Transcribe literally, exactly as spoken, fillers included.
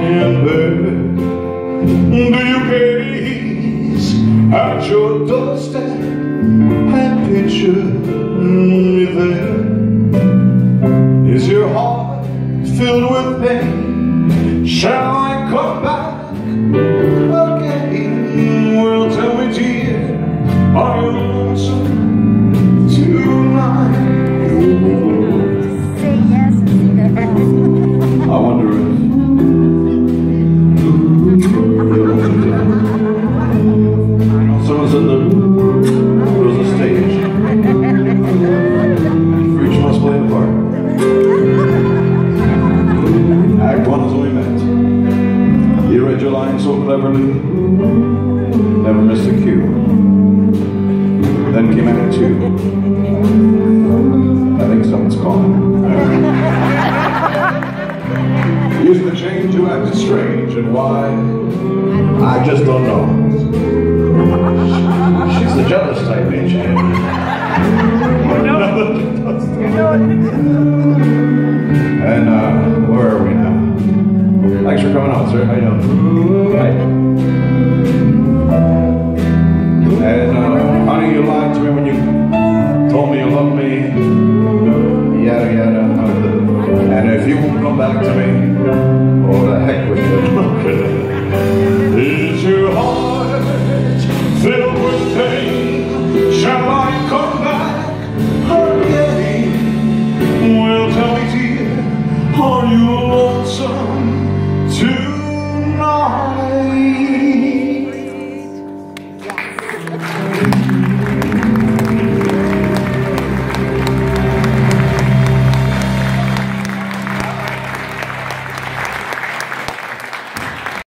in bed? Do you gaze at your doorstep and picture me there? Is your heart filled with pain? Shall I come back again? Well, tell me, dear, are you lonesome tonight? Say yes and see that. I wonder if someone's in the there's a stage. Each must play a part. Act one is when we met. You read your lines so cleverly, never missed a cue. Then came act two. I think someone's calling. Using the change, you acted strange, and why? I just don't know. She's the jealous type, ain't she? And uh, where are we now? Thanks for coming out, sir. How you doing? Hi. And uh, honey, you lied to me when you told me you loved me. Yada yada. And if you won't come back to me, oh, the heck with you. Is your heart filled with pain?